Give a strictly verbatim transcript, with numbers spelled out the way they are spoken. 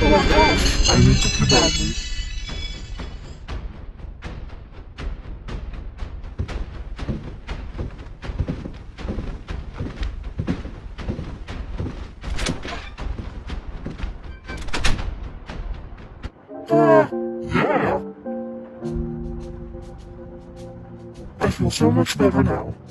I need to pee badly. Uh, yeah. I feel so much better now.